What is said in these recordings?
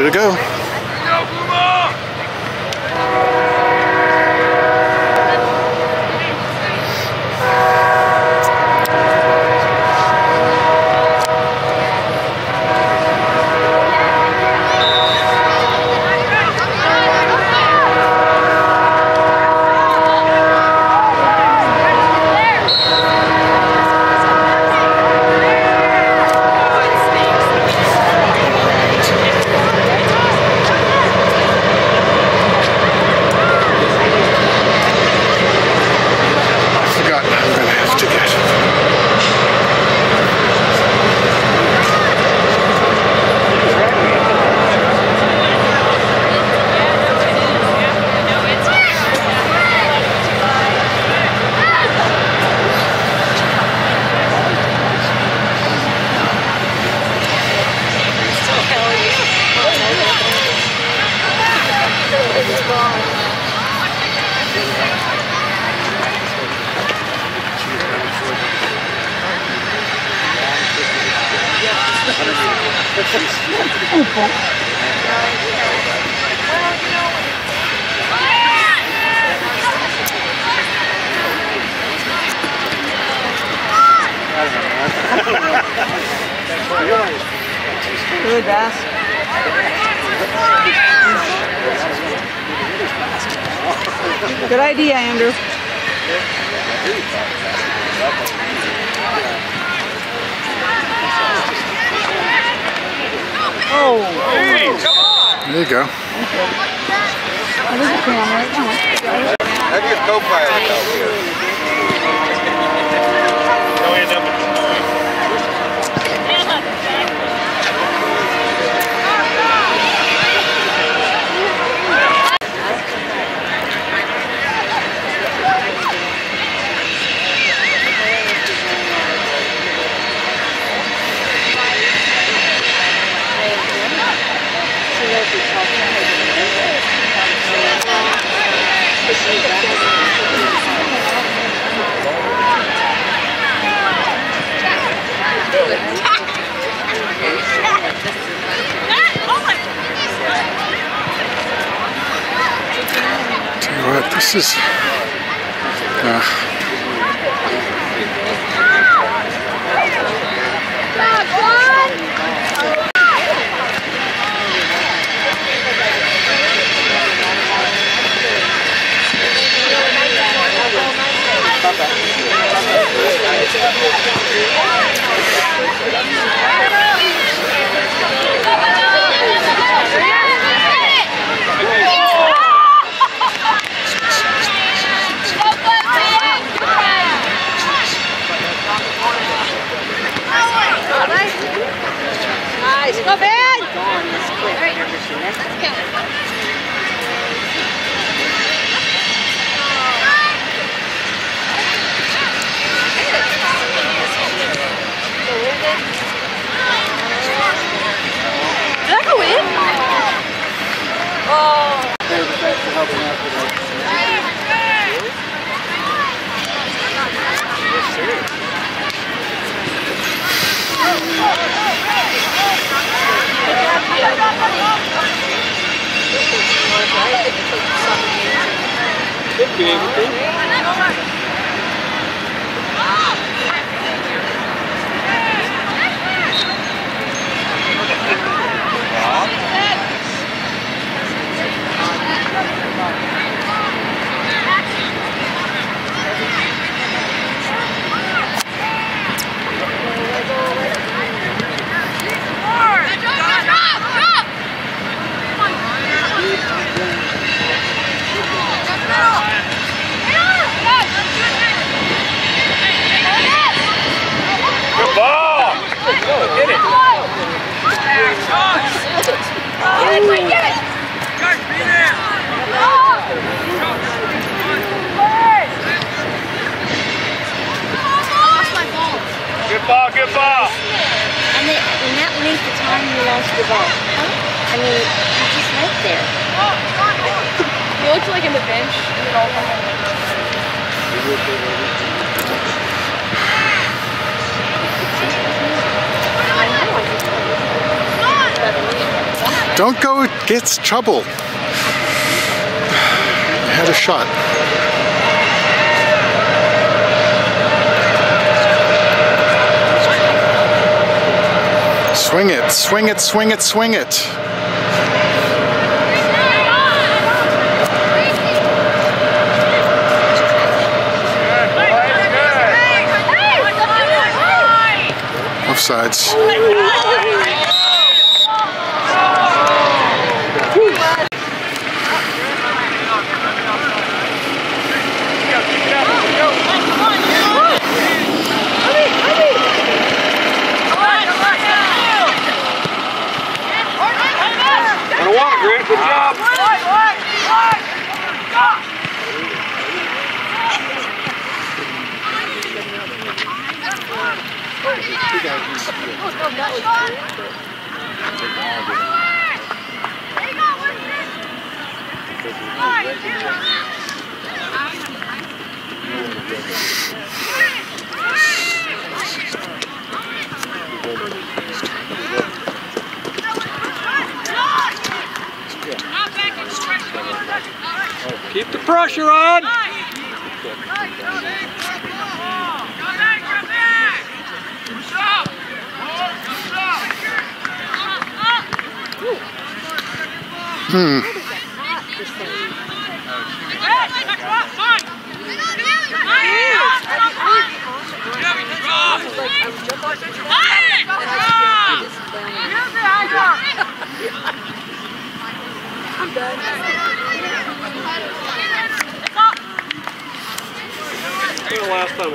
to go. Good ass. Good idea, Andrew. Oh. Hey, come on. There you go. Oh, there's a camera. That's your co-pilot out here. Tell you what, this is Nice. Go, Ben. Did I go in? Oh. Thanks for helping out today. Could be able to. Good ball. And in that length of time you lost the ball. I mean, you just left there. You looked like in the bench and then all I know, I just Don't go get trouble. Had a shot. Swing it, swing it, swing it, swing it. Offsides. Good job. Keep the pressure on. I'm done. The last time.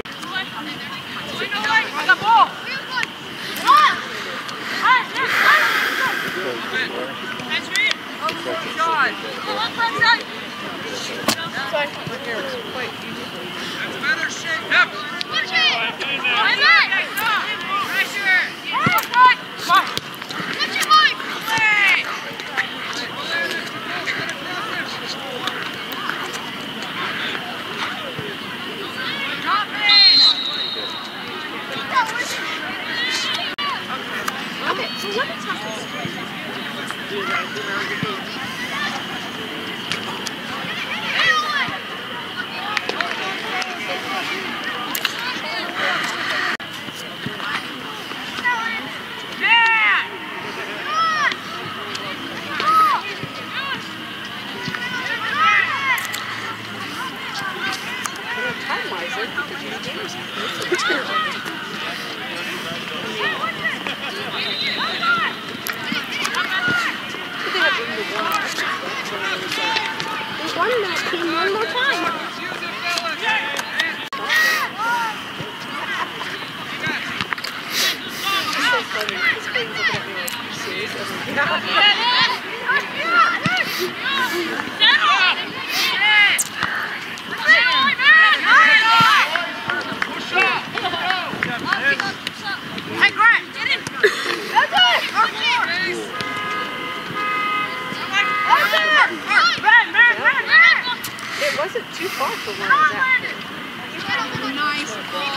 It wasn't too far for where I was at. Nice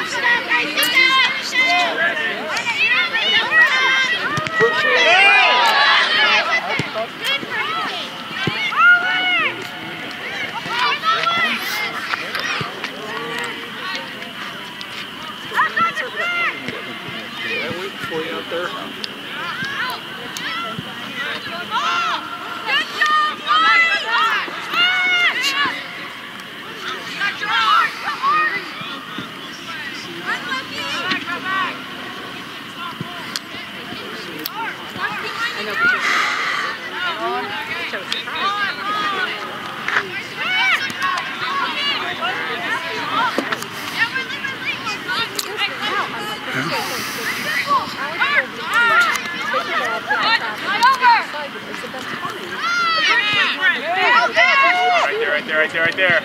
Right there.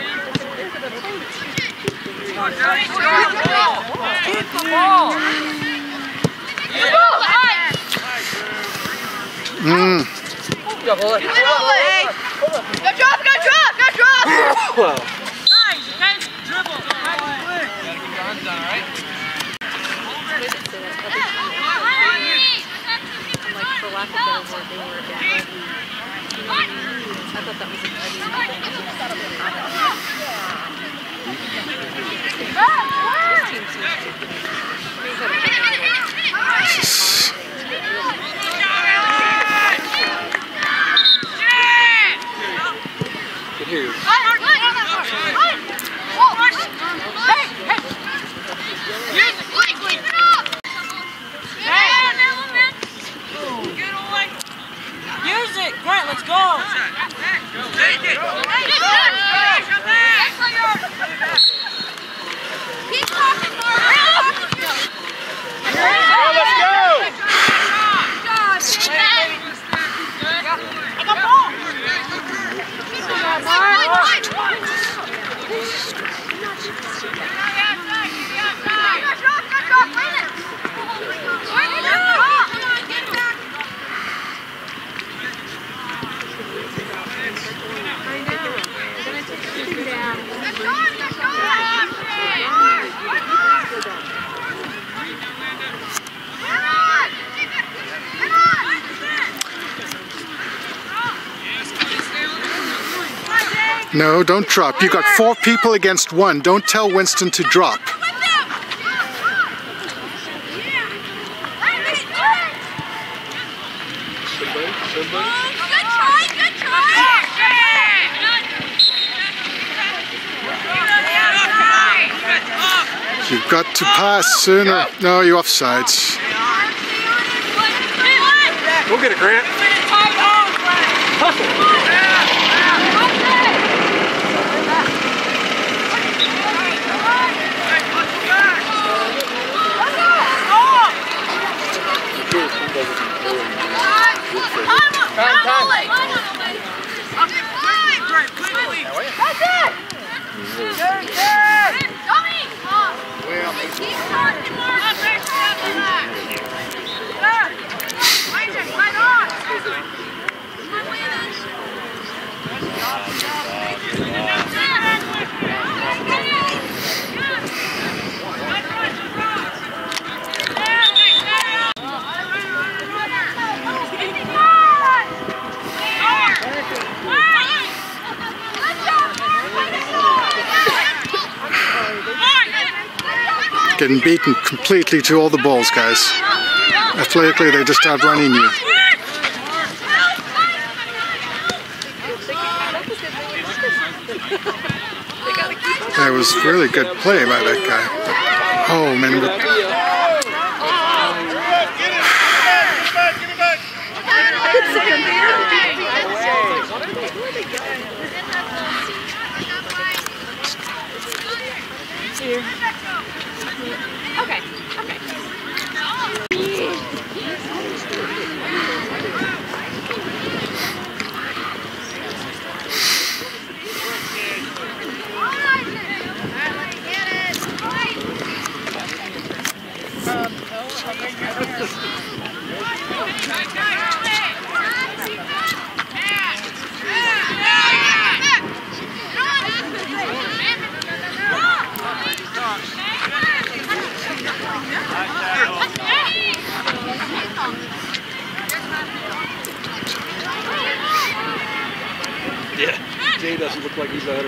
Keep the ball. Go drop! Nice, nice dribble. Like for lack of better word, they were at level. You know what I mean? I thought that was a This team seems Can hear you. Use it! Grant, let's go! Take it! Keep talking, Let's go! No, don't drop. You got 4 people against 1. Don't tell Winston to drop. You've got to pass sooner. No, you're offsides. Go get it, Grant. Getting beaten completely to all the balls, guys. Athletically, they just outrunning you. That was really good play by that guy. Oh, man. Okay, okay. Yeah, Jay doesn't look like he's 100%.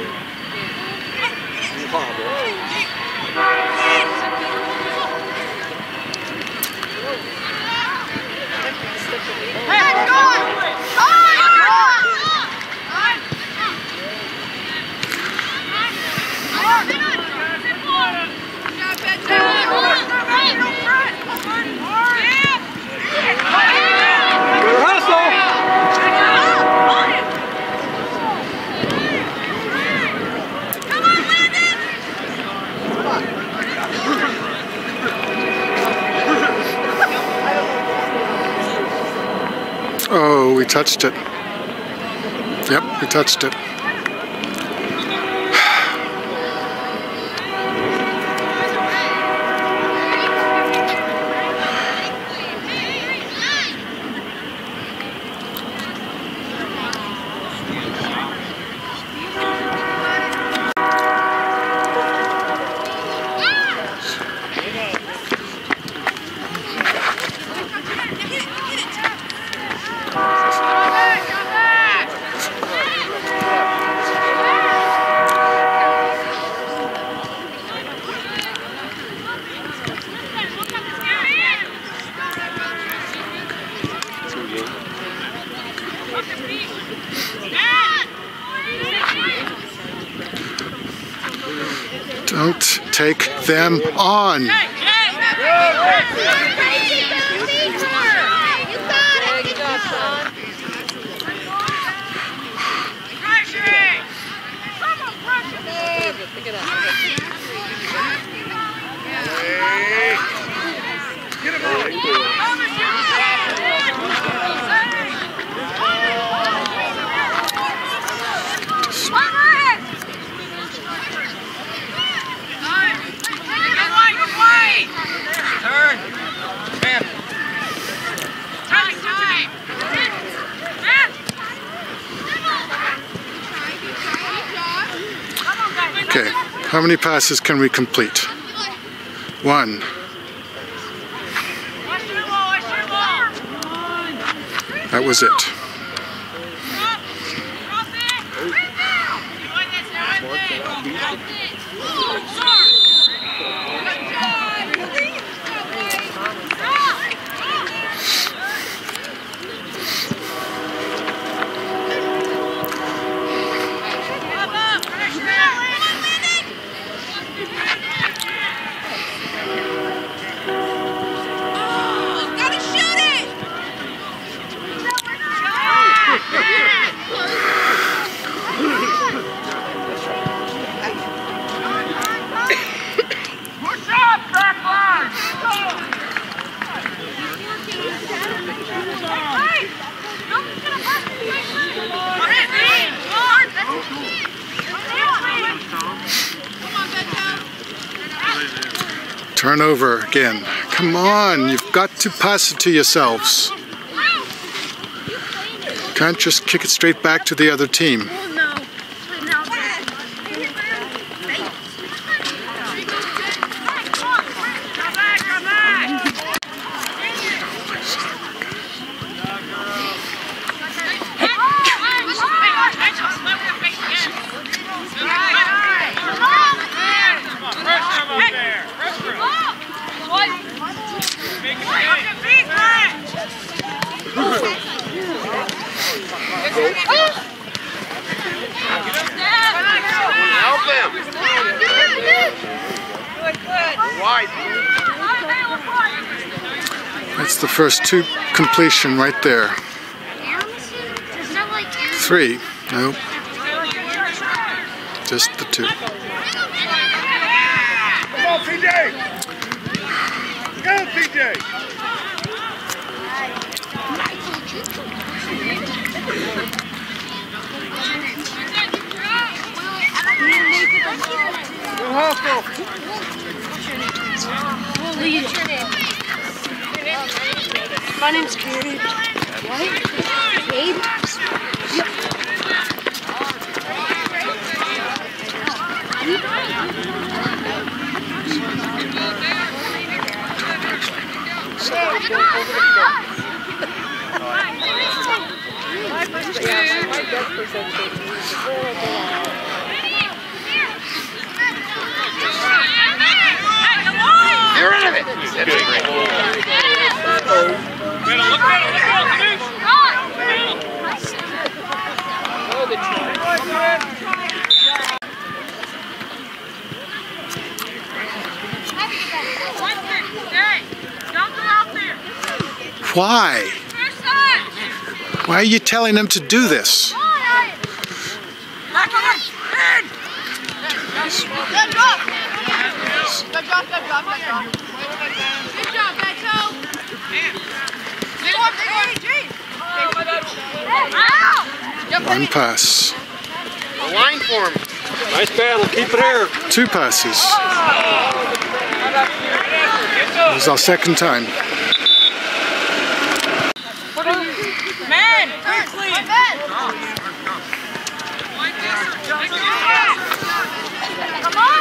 Oh, we touched it. Yep, we touched it. Don't take them on. Okay, how many passes can we complete? 1. That was it. Turnover again. Come on, you've got to pass it to yourselves. Can't just kick it straight back to the other team. Help them. Wide. That's the first 2 completion right there. 3. Nope. Just the 2. Come on, PJ. Go, PJ. We'll lead it. My name's Gabe. What? Gabe? Yep. Get rid of it. Why? Why are you telling them to do this? Good job, Beto. One pass. A line for him. Nice battle. Keep it here. 2 passes. This is our second time. Man, quickly! Come on!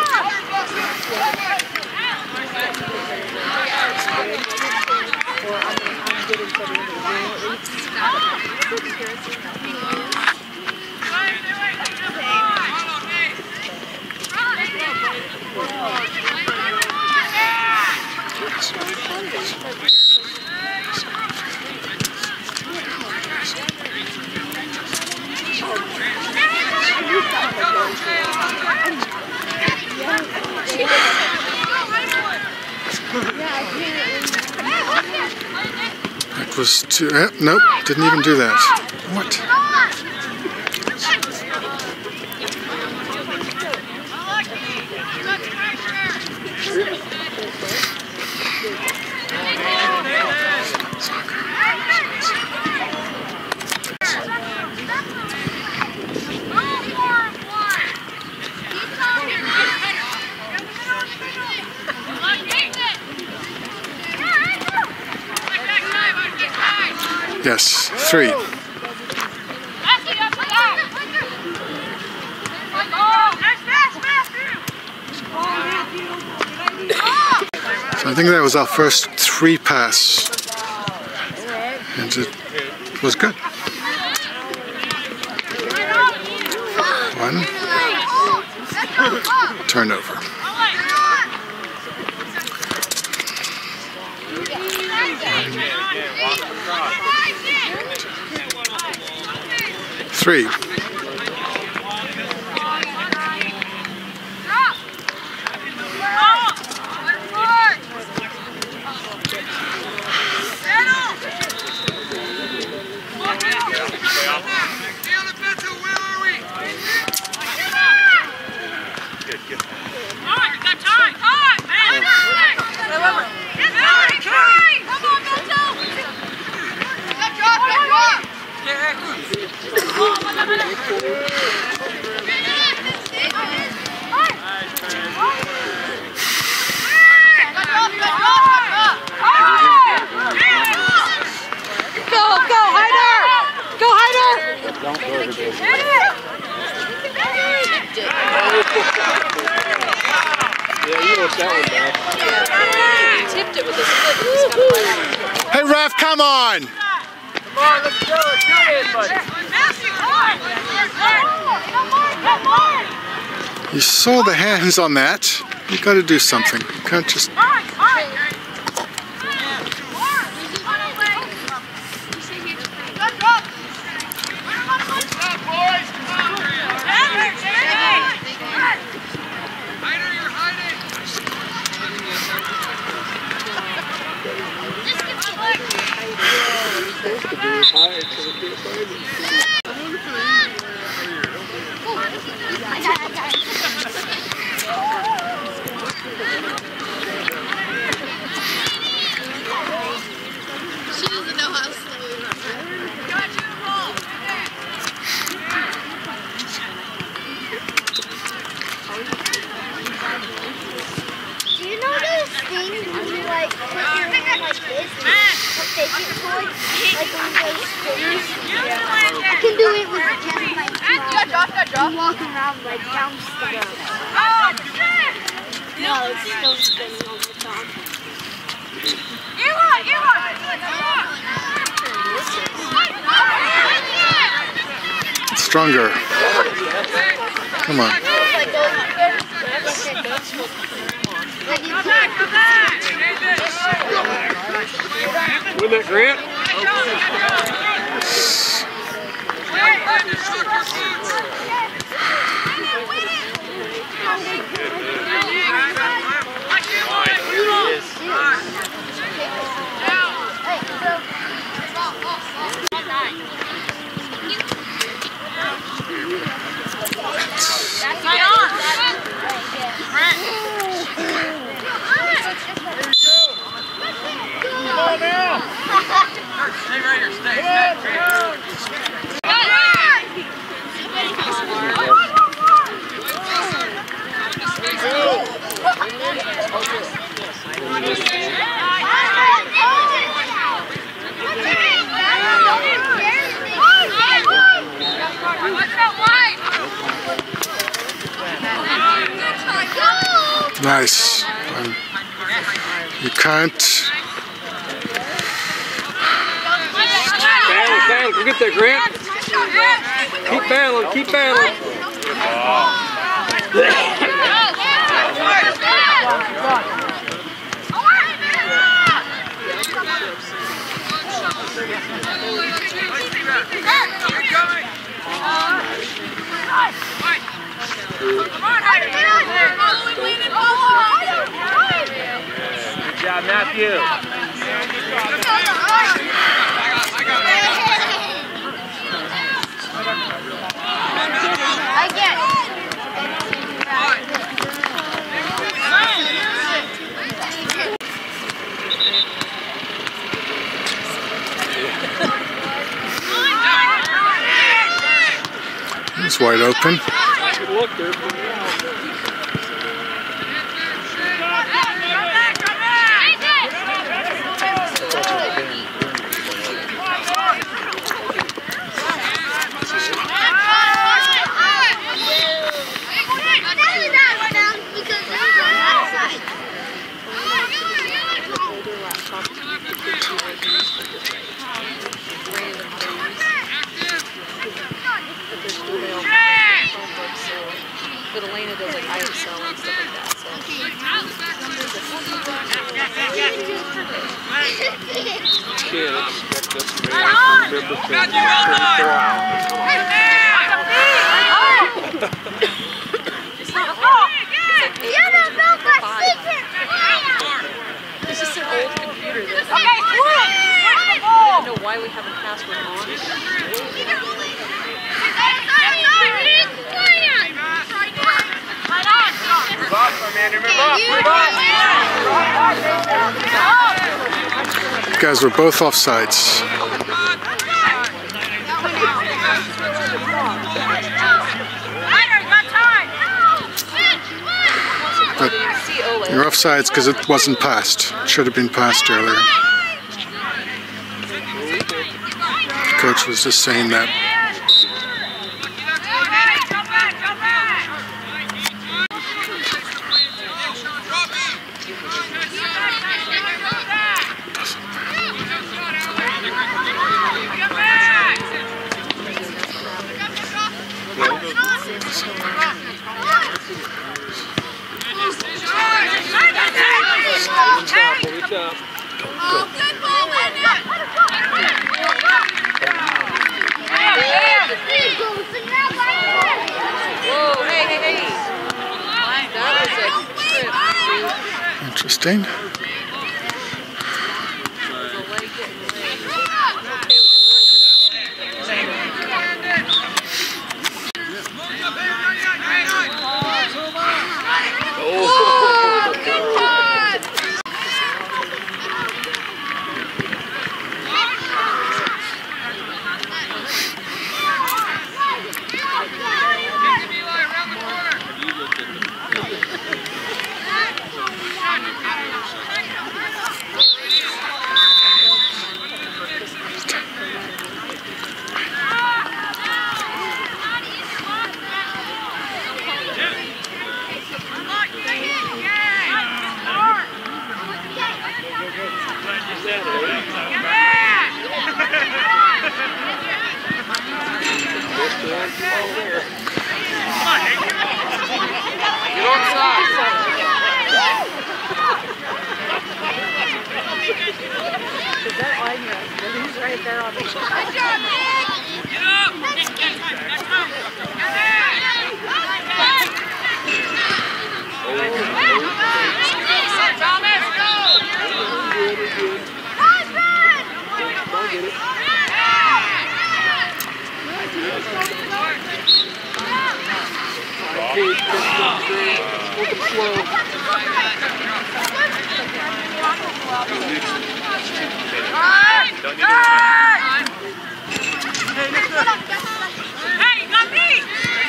That was too... nope, didn't even do that. What? Yes, 3. So I think that was our first 3 pass, and it was good. 1 turnover. 3. Hey, ref, come on! Come on, let's go. Let's do it, buddy. You saw the hands on that. You got to do something. You can't just... She doesn't know how slow we run. Do you know those things when you like put your hand like this and take it towards like one of those things? I can do it with just my thumb. I'm walking around like down stuff. No, it's still spinning all the time. It's stronger. Come on. Win that, Grant. Stay right here, stay. Nice. You can't... Battle, go get that, Grant. Keep battling, keep battling. Good job, Matthew. I get it. It's wide open. Good look there. But Elena does like ISL and stuff like that. So. Kids expect us to remember things 24 hours. It's just an old computer that I don't know why we haven't password on. Move up, Amanda, move up. You guys were both offsides. But you're offsides because it wasn't passed. It should have been passed earlier. The coach was just saying that. Interesting. He's right there on the shot. Hey, got me!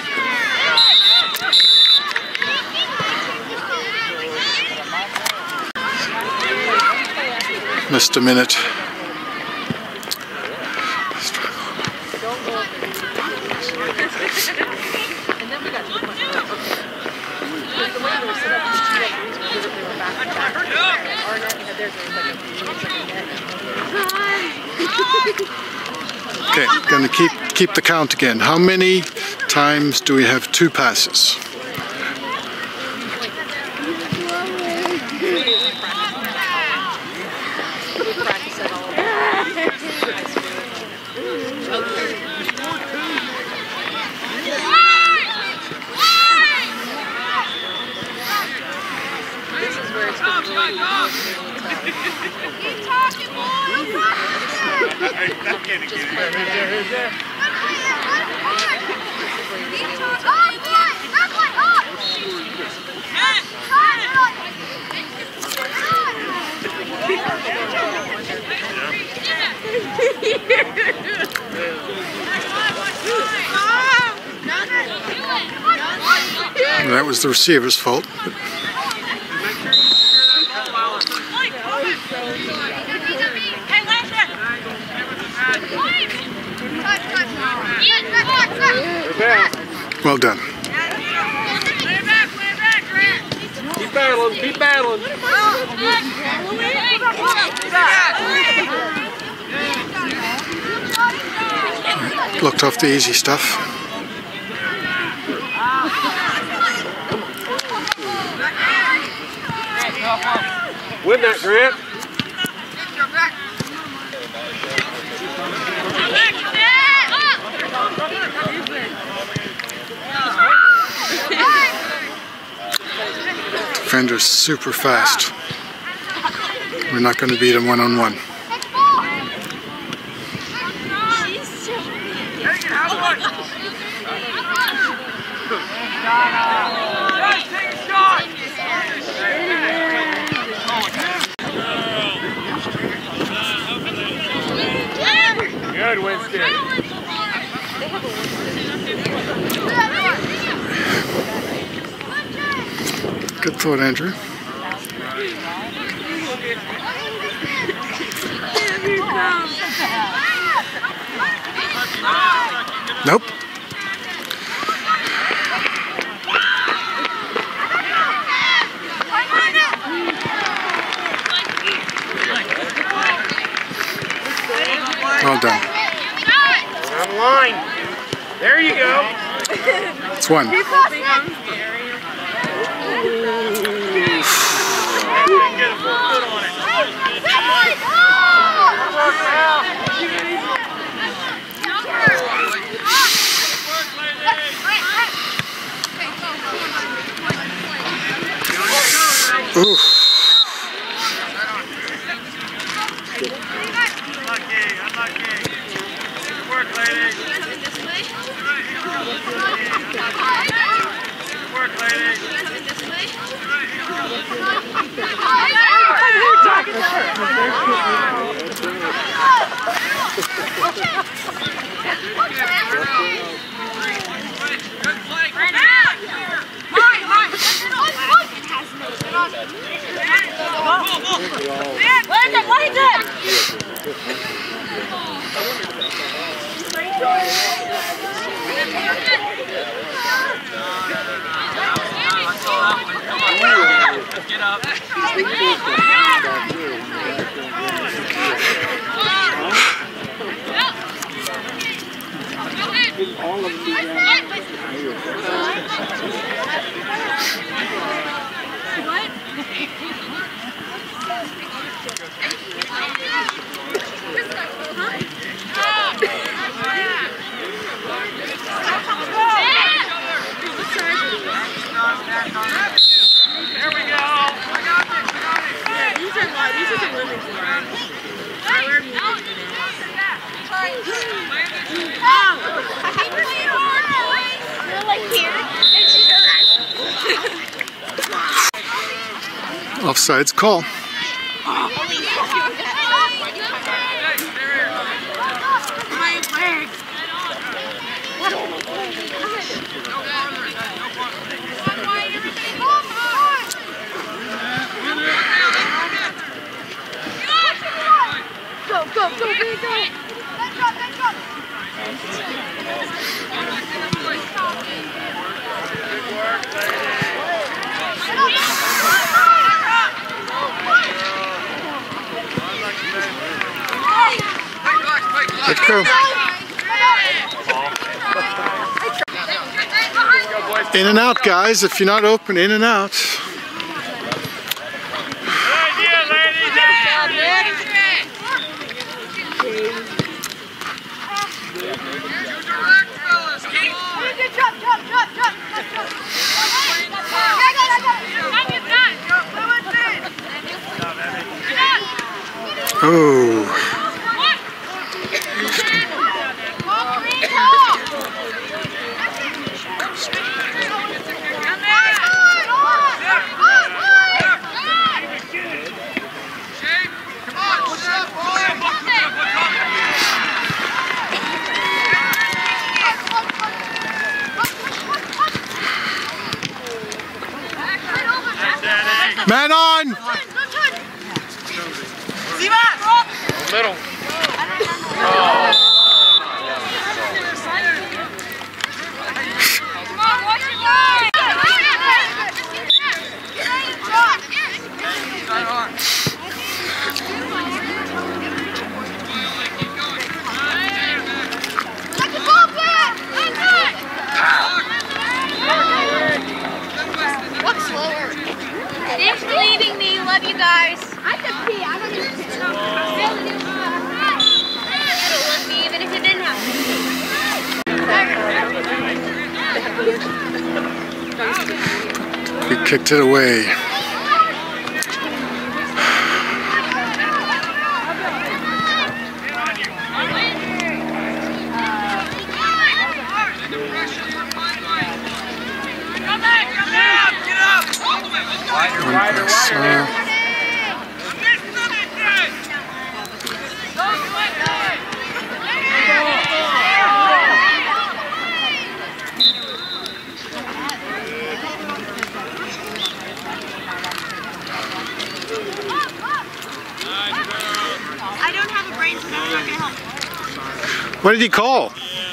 Missed a minute. And then we got to the point where, okay, the way they were set up, the two referees were good if they were back to back. Our net had theirs was like a net. Okay, gonna keep the count again. How many times do we have two passes? Practice it all. That was the receiver's fault. Well done. Keep battling, keep battling. Blocked off the easy stuff. Win that, Grant. Defender's super fast. We're not going to beat him one-on-one. Good, Winston. Good thought, Andrew. Nope. Well done. On the line. There you go. It's one. Oof. Get up. There we go. These are the women's ones. I wear music You're like here, and she does that. Offsides call. My legs. Go, go, go, go, go. Let's go. In and out, guys. If you're not open, in and out. Oh. Man on! Middle. Thanks for leaving me. Love you guys. I could pee. I don't even pee. It'll love me even if it didn't happen. We kicked it away. I don't have a brain, so that's not going to help. What did he call?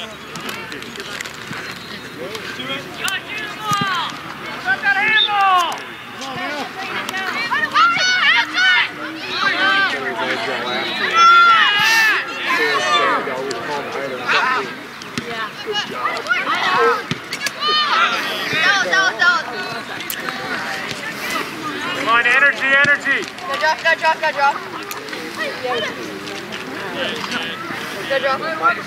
Come on, energy, energy. Good job, good job, good job. Good job.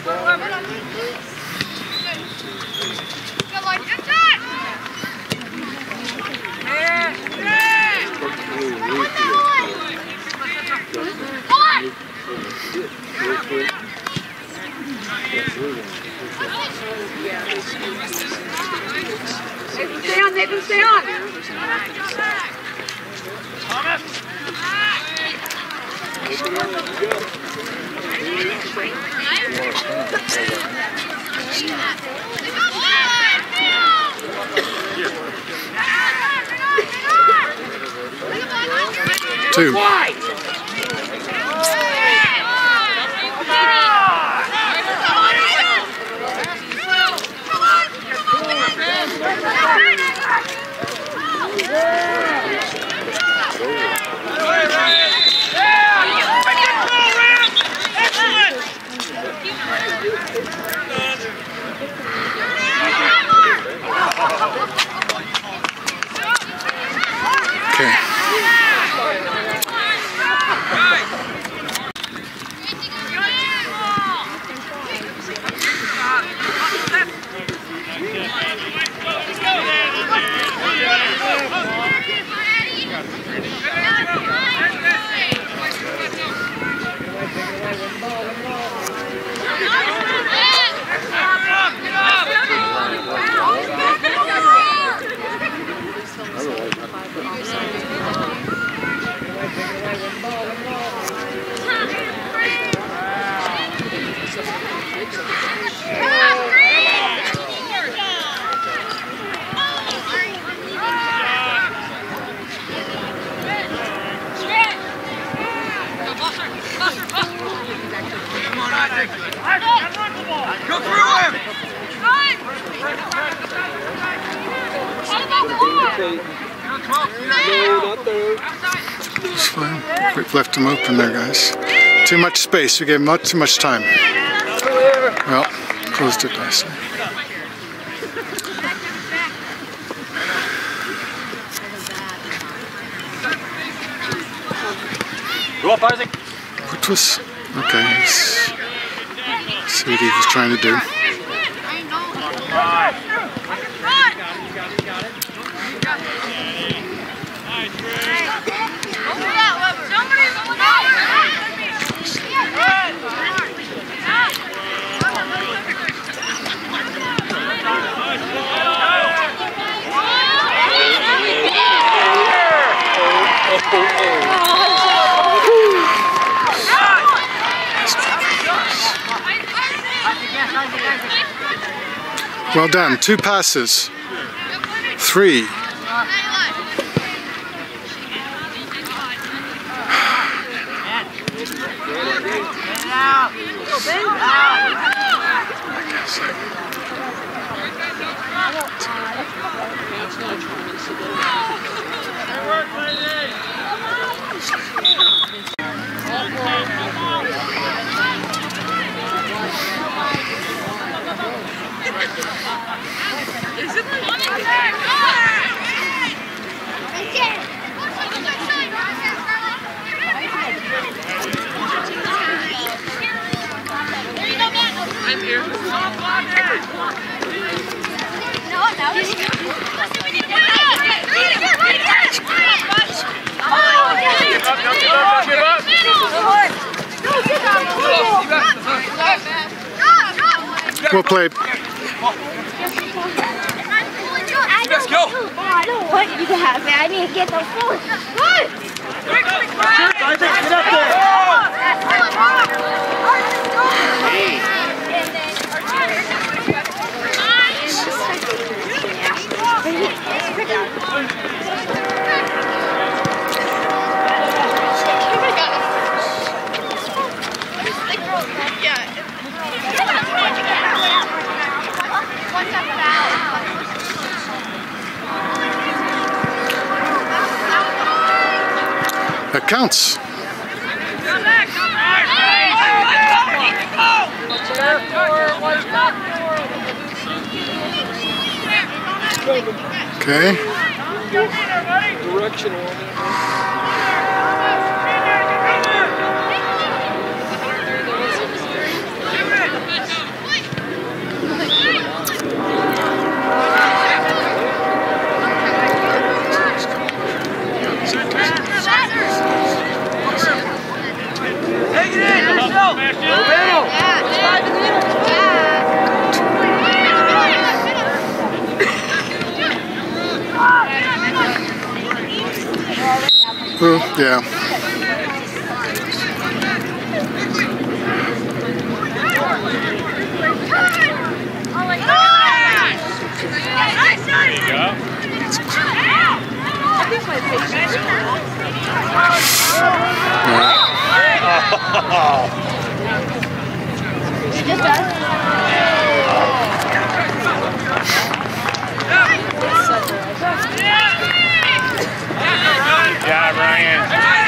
Stay on, Nathan, stay on. Two. Okay. Go through him! It's fine. We've left him open there, guys. Too much space. We gave him too much time. Well, closed it nicely. Go up, Isaac. What was... Okay, let's see what he was trying to do. Well done. 2 passes. 3. I'm here. Well played. Let's go. I don't want you to have it. I need to get those bullets. What? Get up there. That counts. Okay. Directional. Well, yeah. Yeah, Ryan.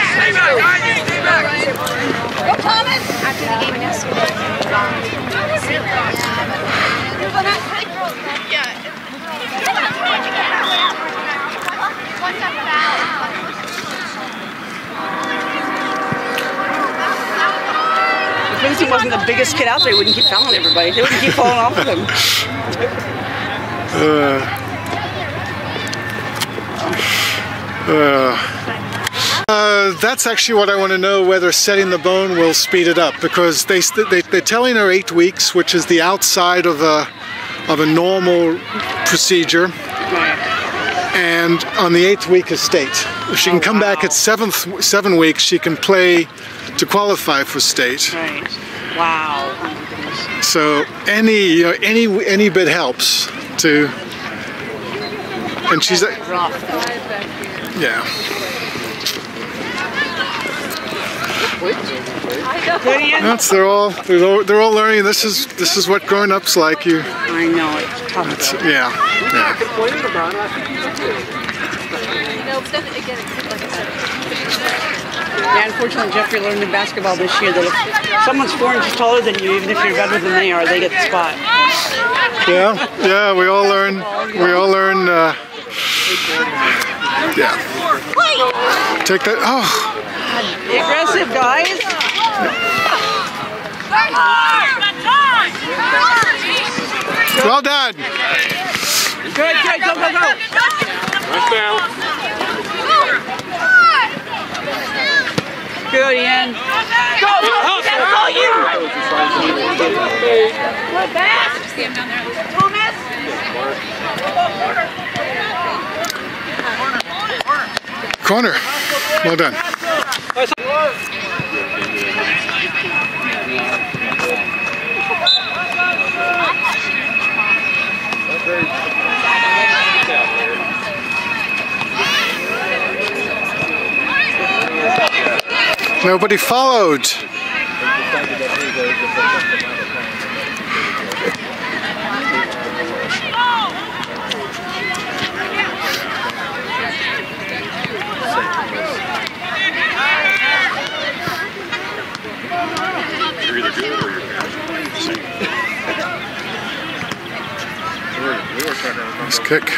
Go, Thomas! After the game yesterday. If Vincent wasn't the biggest kid out there, he wouldn't keep fouling everybody. They wouldn't keep falling off of him. That's actually what I want to know, whether setting the bone will speed it up, because they're telling her 8 weeks, which is the outside of a normal procedure, and on the 8th week is state. If she can come back at 7 weeks, she can play to qualify for state. Right. Wow. Oh my goodness. So any bit helps to, and she's yeah. That's they're all learning. This is what growing up's like. I know it's tough. Yeah. Complaining about it, I think he's okay. No, but then again, like I said, Yeah, unfortunately, Jeffrey learned in basketball this year that if someone's 4 inches taller than you, even if you're better than they are, they get the spot. Yeah. We all learn. Yeah. Take that. Oh. Be aggressive, guys. Well done. Good, go. Nice bounce. Good, Ian. Go, you. Good pass. see him down there. Thomas. Corner. Well done. Nobody followed. You're either good or you're bad. Nice kick.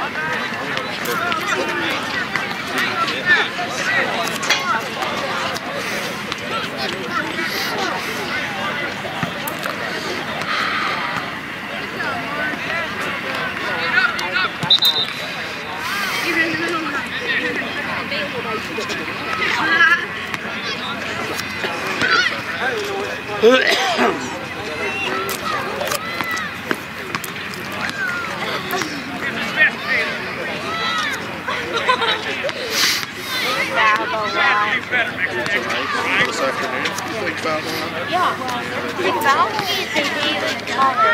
They found me, they didn't cover.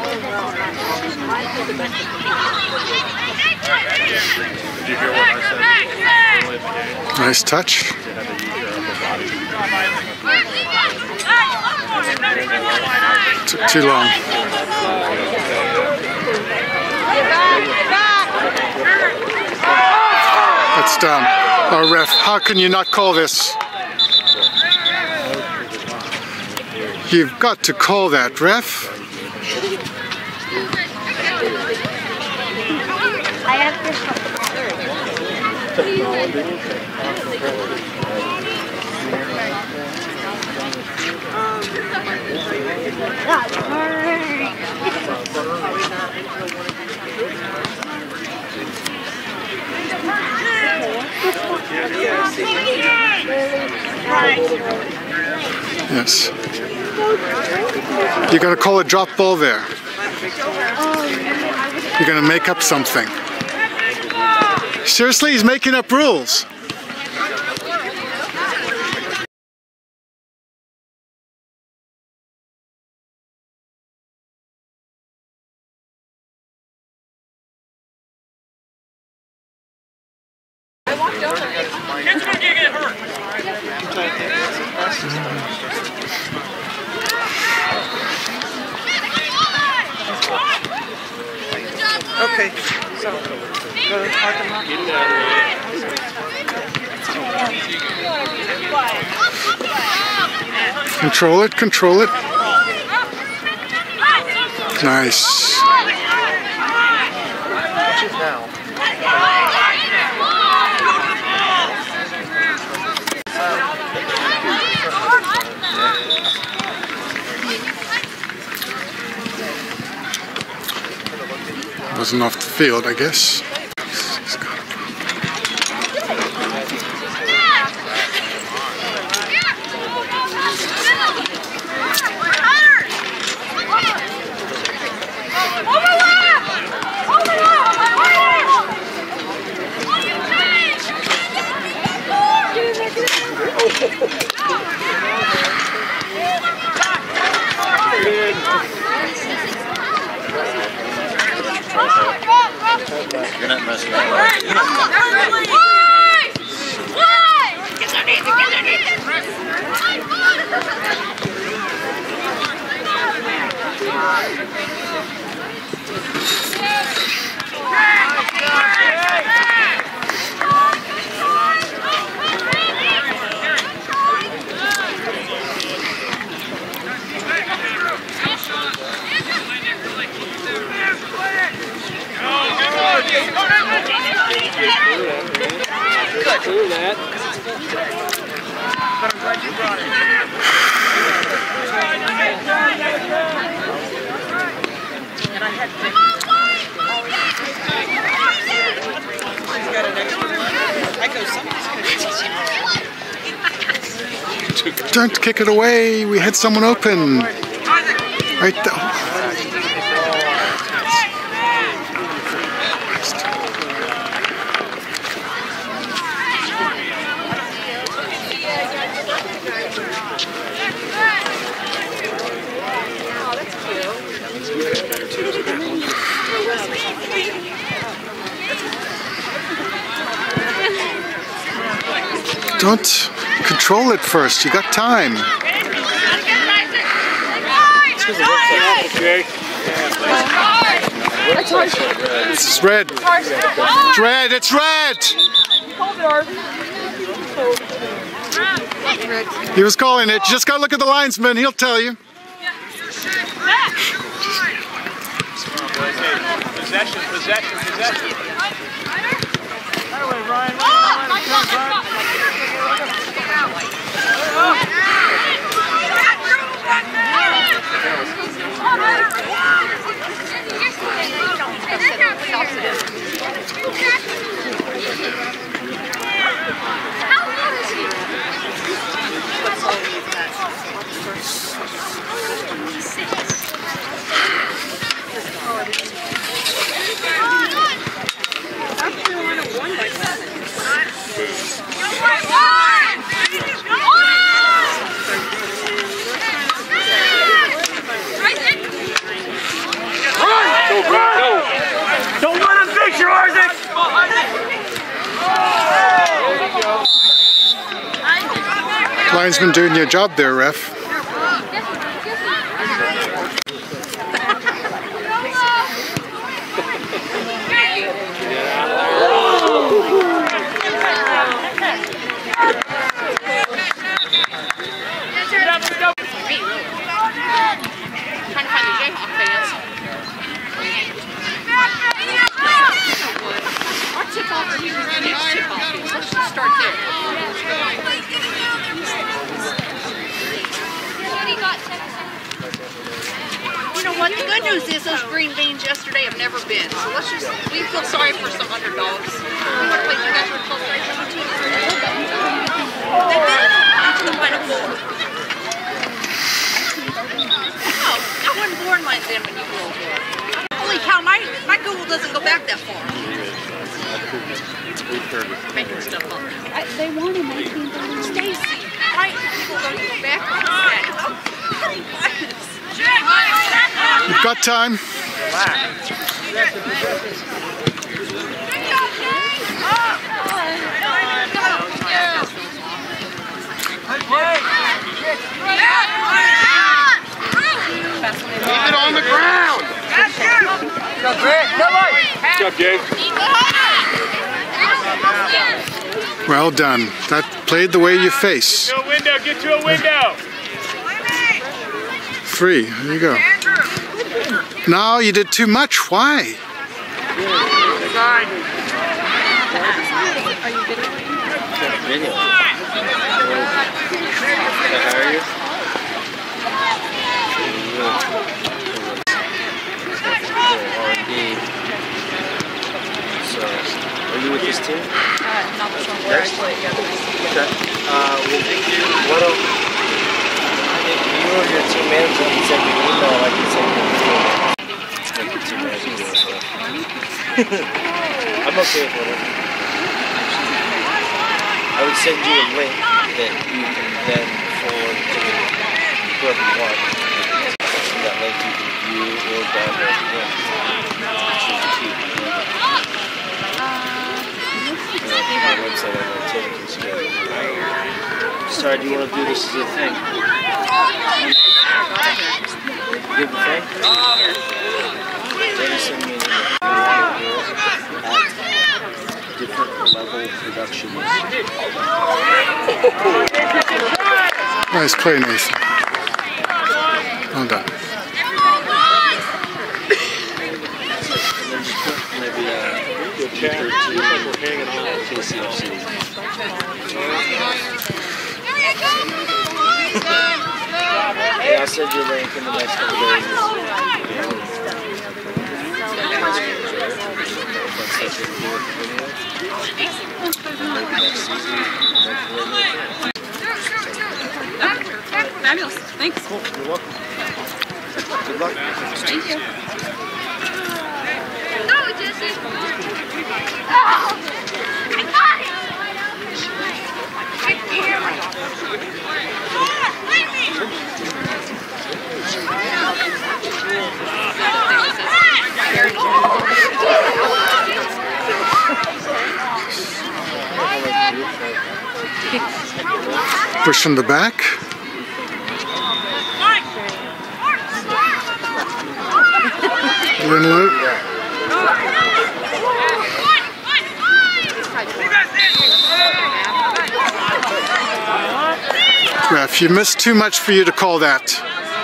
Did you hear what I said? Nice touch. Took too long. That's down. Oh, ref, how can you not call this? You've got to call that, ref. I have this Yes. You're going to call a drop ball there. You're going to make up something. Seriously, he's making up rules. Kids gonna get hurt. Okay, so go to the parking lot. Control it, control it. Nice. Wasn't off the field, I guess. You're not messing up. But I'm glad you brought it. And I had He's got an extra one. I go, somebody's going to teach him. Don't kick it away. We had someone open. Right there. Don't control it first. You got time. Okay. It's red. It's red. It's red. He was calling it. Just go look at the linesman. He'll tell you. Possession. Don't let him fix you, Isaac! Linesman doing your job there, ref. You know what? The good news is those green beans yesterday have never been. So let's just, we feel sorry for some underdogs. We want to play you guys were close right now too. They've been into the Final Four. Oh, I wasn't born like then when you grew up. Holy cow, my Google doesn't go back that far. Making stuff up. They won in 1930. Stacy, right? People don't go back like that. You've got time. Leave it on the ground. Good job, Jay. Well done. That played the way you face. To a window, get to a window. 3. There you go. No, you did too much. Why? Are you with this team? Not this one where I play together. Okay. If you or your team manager can send me an email, I can send you an email. Like your team manager doing stuff. I'm okay with whatever. I would send you a link that you can then forward to whoever you want. And that link you can view or download again. Choose to keep. My website on activity schedule. Sorry, do you want to do this as a thing? Give the thing? Then send me at different level productions. Nice play, Nathan. Well done. Yeah, I'll send you a link in the next couple days. Fabulous. Thanks. Cool. You're welcome. Good luck. Thank you. Go, Jesse. Push from the back. Linley. Ref, you missed too much for you to call that.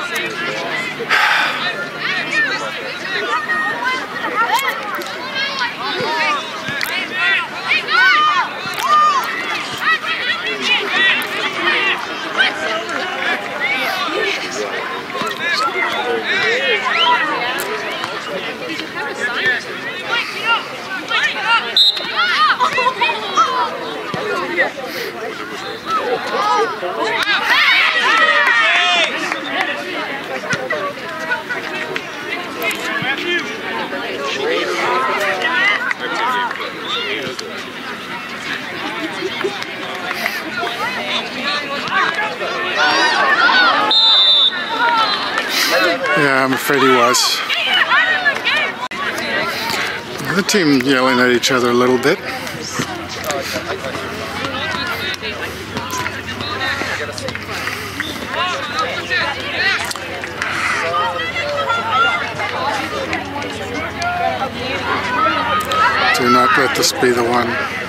Yeah, I'm afraid he was. The team yelling at each other a little bit. Do not let this be the one.